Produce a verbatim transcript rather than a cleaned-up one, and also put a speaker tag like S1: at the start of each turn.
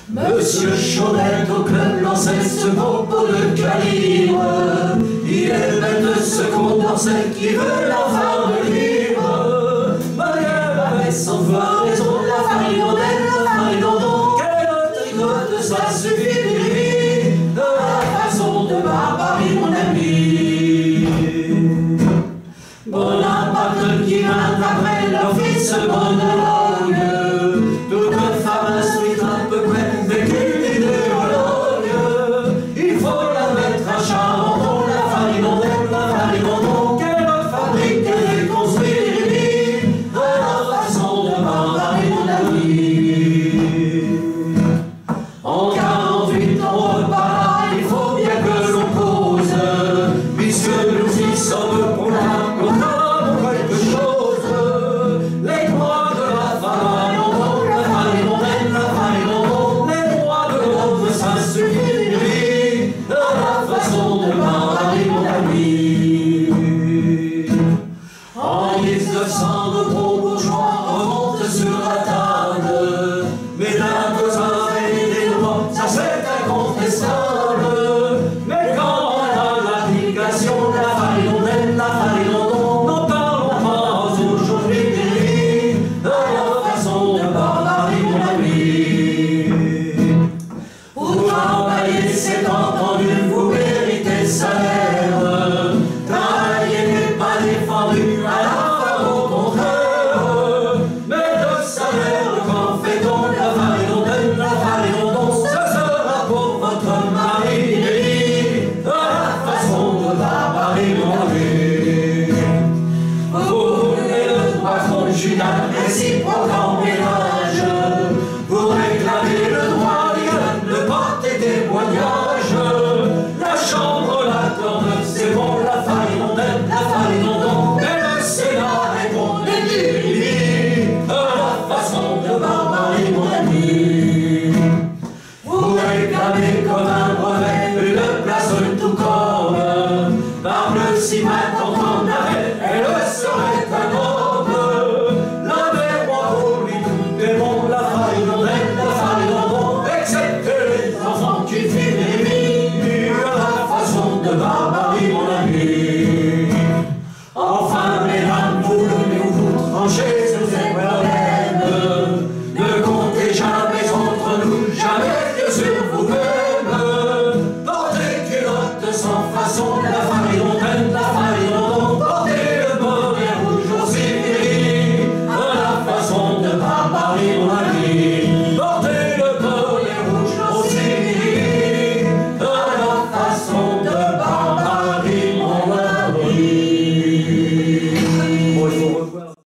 S1: Monsieur Chaumette au club lançait ce propos de calibre. Il est bête de ce condensé qui veut la femme libre. Marielle avait cent fois raison, la farine en elle, la farine en don. Qu'elle tricote, ça suffit.